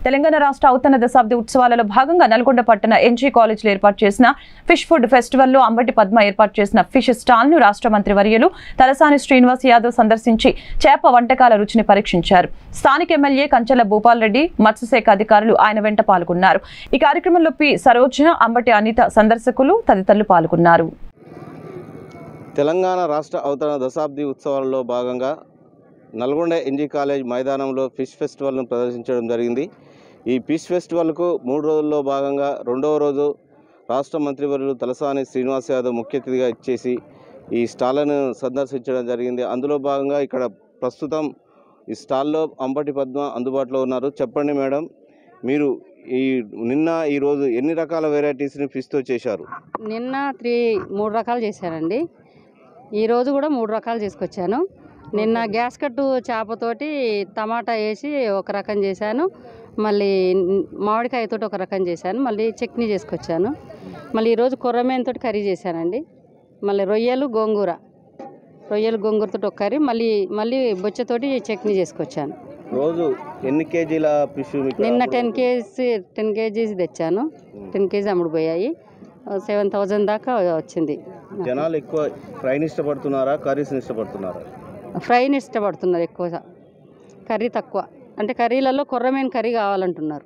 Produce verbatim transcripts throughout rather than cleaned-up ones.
తెలంగాణ రాష్ట్ర అవతరణ దశాబ్ది ఉత్సవాలలో భాగంగా నల్గొండ పట్టణ ఎన్జీ కాలేజీలో ఏర్పాటు చేసిన ఫిష్ ఫుడ్ ఫెస్టివల్లో అంబటి పద్మ ఏర్పాటు చేసిన ఫిష్ స్టాల్ ను రాష్ట్ర మంత్రి వర్యులు తలసాని శ్రీనివాస్ యాదవ్ సందర్శించి చేప వంటకాల రుచిని పరీక్షించారు. స్థానిక ఎమ్మెల్యే కంచెల భూపాల్ రెడ్డి, మత్స్యశాఖ అధికారులు ఆయన వెంట పాల్గొన్నారు. ఈ కార్యక్రమంలో పి సరోజ, అంబటి అనిత సందర్శకులు తదితరులు పాల్గొన్నారు. తెలంగాణ రాష్ట్ర అవతరణ దశాబ్ది ఉత్సవాలలో భాగంగా నల్గొండ ఎన్జీ కాలేజ్ మైదానంలో ఫిష్ ఫెస్టివల్ను ప్రదర్శించడం జరిగింది. ఈ ఫిష్ ఫెస్టివల్కు మూడు రోజుల్లో భాగంగా రెండవ రోజు రాష్ట్ర మంత్రివర్యులు తలసాని శ్రీనివాస్ యాదవ్ ముఖ్య అతిథిగా ఇచ్చేసి ఈ స్టాళ్లను సందర్శించడం జరిగింది. అందులో భాగంగా ఇక్కడ ప్రస్తుతం ఈ స్టాల్లో అంబటి పద్మ అందుబాటులో ఉన్నారు. చెప్పండి మేడం, మీరు ఈ నిన్న ఈరోజు ఎన్ని రకాల వెరైటీస్ని ఫిష్తో చేశారు? నిన్న త్రీ మూడు రకాలు చేశానండి. ఈరోజు కూడా మూడు రకాలు చేసుకొచ్చాను. నిన్న గ్యాస్ కట్టు చేపతోటి టమాటా వేసి ఒక రకం చేశాను, మళ్ళీ మామిడికాయతో ఒక రకం చేశాను, మళ్ళీ చట్నీ చేసుకొచ్చాను. మళ్ళీ ఈరోజు కొర్రమేనతో కర్రీ చేశానండి. మళ్ళీ రొయ్యలు గోంగూర రొయ్యలు గోంగూరతో ఒక కర్రీ, మళ్ళీ మళ్ళీ బొచ్చతోటి చట్నీ చేసుకొచ్చాను. రోజు ఎన్ని కేజీల ఫిష్? నిన్న టెన్ కేజీ టెన్ కేజీస్ తెచ్చాను. టెన్ కేజీ అమ్ముడు పోయాయి. సెవెన్ థౌజండ్ దాకా వచ్చింది. జనాలు ఎక్కువ ఫ్రైని ఇష్టపడుతున్నారా, కర్రీస్ని ఇష్టపడుతున్నారా? ఫ్రైని ఇష్టపడుతున్నారు ఎక్కువగా, కర్రీ తక్కువ. అంటే కర్రీలలో కొర్రమేన కర్రీ కావాలంటున్నారు.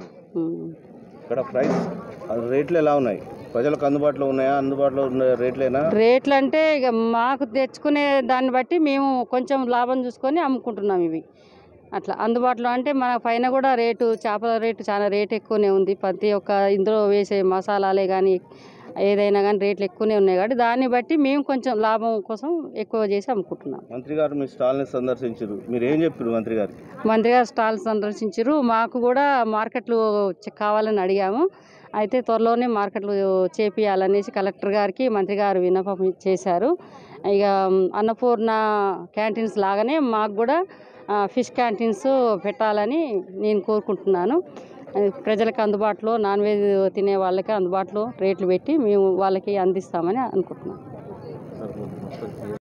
ఇక్కడ ప్రైస్ రేట్లు ఎలా ఉన్నాయి? ప్రజలకు అందుబాటులో ఉన్నాయా? అందుబాటులో ఉన్న రేట్లేనా? రేట్లు అంటే ఇక మాకు తెచ్చుకునే దాన్ని బట్టి మేము కొంచెం లాభం చూసుకొని అమ్ముకుంటున్నాం. ఇవి అట్లా అందుబాటులో అంటే మన పైన కూడా రేటు, చేపల రేటు చాలా రేటు ఎక్కువనే ఉంది. ప్రతి ఒక్క ఇందులో వేసే మసాలాలే కానీ ఏదైనా కానీ రేట్లు ఎక్కువనే ఉన్నాయి కాబట్టి దాన్ని బట్టి మేము కొంచెం లాభం కోసం ఎక్కువ చేసి అమ్ముకుంటున్నాం. మంత్రి గారు మీ స్టాల్ని సందర్శించారు, మీరు ఏం చెప్పారు మంత్రి గారు? మంత్రి గారు స్టాల్ సందర్శించారు. మాకు కూడా మార్కెట్లు కావాలని అడిగాము. అయితే త్వరలోనే మార్కెట్లు చేపియాలనేసి కలెక్టర్ గారికి మంత్రి గారు విన్నపం చేశారు. ఇక అన్నపూర్ణ క్యాంటీన్స్ లాగానే మాకు కూడా ఫిష్ క్యాంటీన్స్ పెట్టాలని నేను కోరుకుంటున్నాను. ప్రజలకు అందుబాటులో, నాన్ వెజ్ తినే వాళ్ళకి అందుబాటులో రేట్లు పెట్టి మేము వాళ్ళకి అందిస్తామని అనుకుంటున్నాం.